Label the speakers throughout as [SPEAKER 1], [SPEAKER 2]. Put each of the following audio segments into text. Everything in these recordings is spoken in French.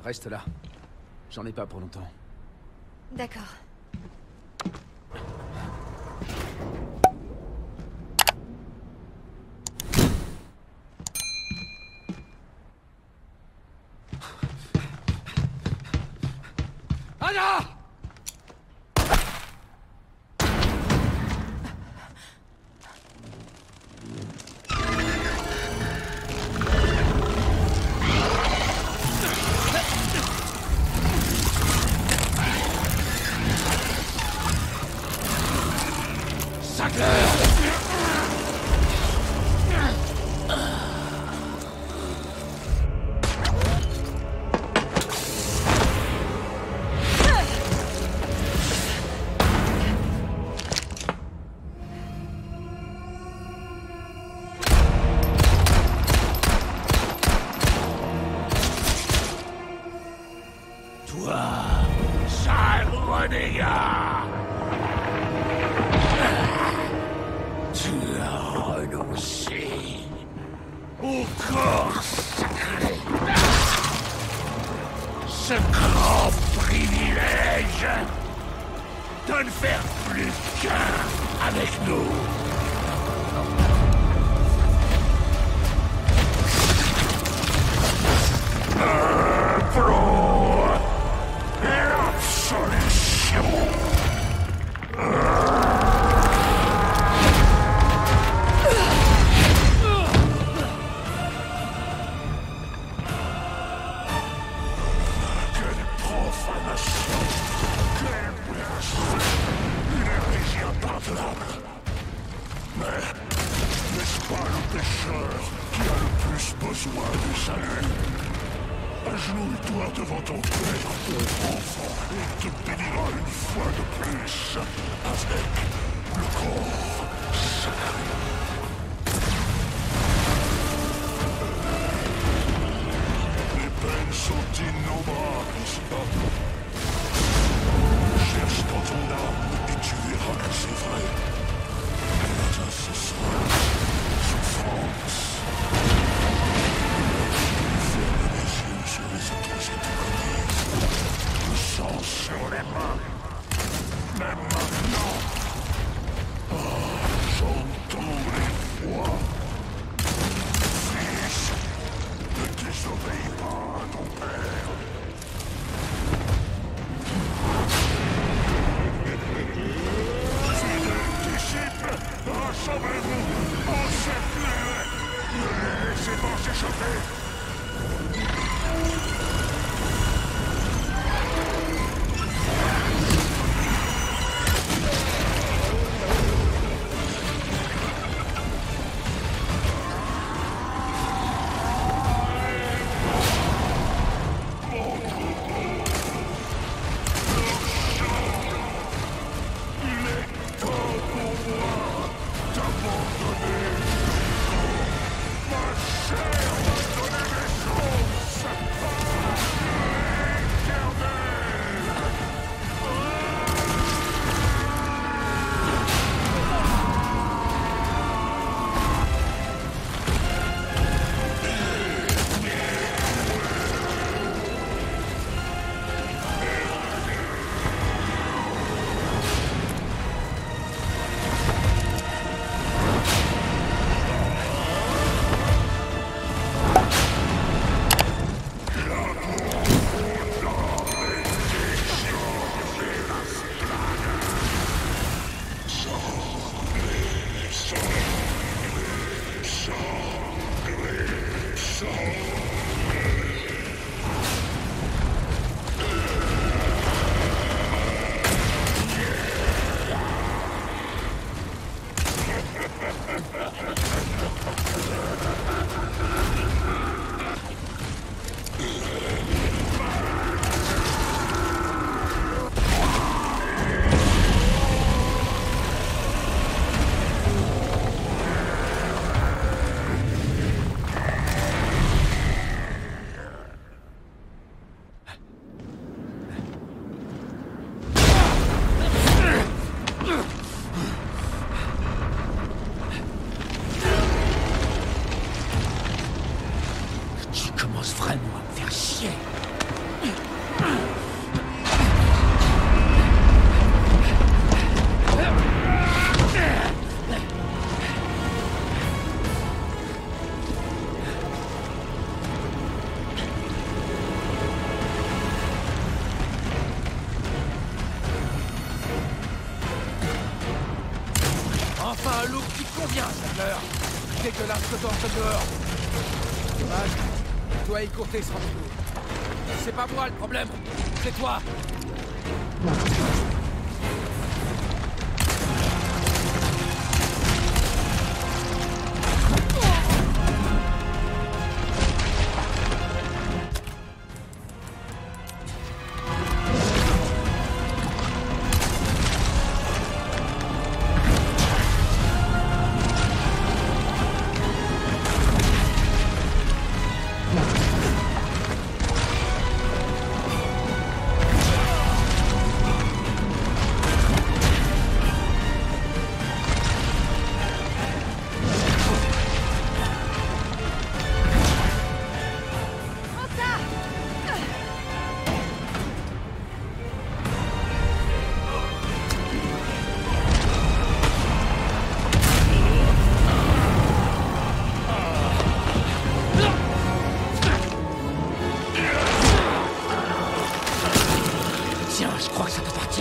[SPEAKER 1] Reste là. J'en ai pas pour longtemps.
[SPEAKER 2] D'accord.
[SPEAKER 1] Anna!
[SPEAKER 3] Ce grand privilège de ne faire plus qu'un avec nous. L'absolution. Agenouille-toi devant ton père, mon enfant, et il te bénira une fois de plus avec le corps sacré. Les peines sont innombrables ici-bas. Cherche dans ton âme et tu verras que c'est vrai. Et ce sera souffrance. Sur les atrocités commises, le sang sur les mains, même maintenant. Oh, j'entends les voix. Fils, ne désobéis pas à ton père. Fidèles disciples, rassemblez-vous, encerclez-les, ne les laissez pas s'échapper.
[SPEAKER 1] Vraiment à me faire chier. dégueulasse que t'en fais dehors. Dommage. Tu dois écourter ce rendez-vous. C'est pas moi le problème, c'est toi.
[SPEAKER 2] Tiens, je crois que ça t'appartient.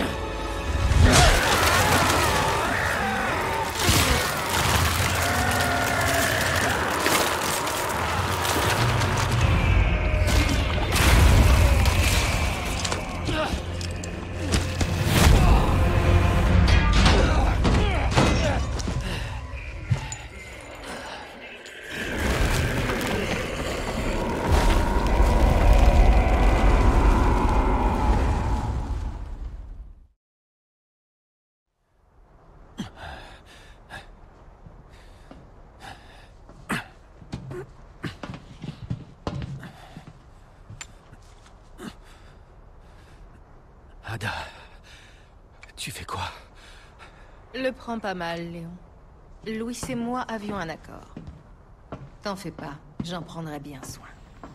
[SPEAKER 1] Ada, tu fais quoi?
[SPEAKER 4] Le prends pas mal, Léon. Louis et moi avions un accord. T'en fais pas, j'en prendrai bien soin.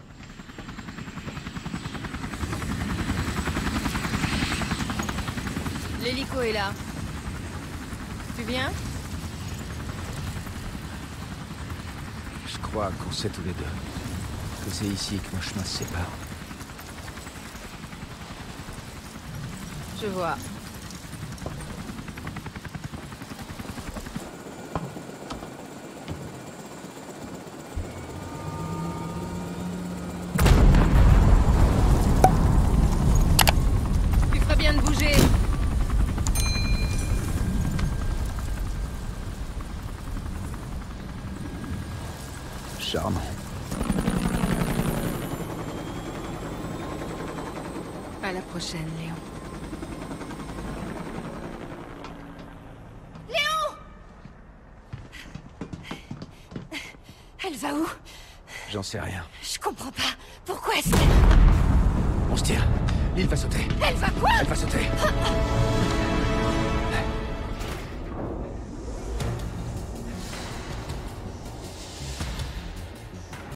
[SPEAKER 4] L'hélico est là. Tu viens?
[SPEAKER 1] Je crois qu'on sait tous les deux que c'est ici que nos chemins se séparent.
[SPEAKER 4] Je vois. Tu ferais bien de bouger.
[SPEAKER 1] Charmant.
[SPEAKER 4] À la prochaine, Léon. Elle va où?
[SPEAKER 1] J'en sais rien.
[SPEAKER 4] Je comprends pas. Pourquoi est-ce que...
[SPEAKER 1] On se tire. L'île va sauter.
[SPEAKER 4] Elle va quoi?
[SPEAKER 1] Elle va sauter.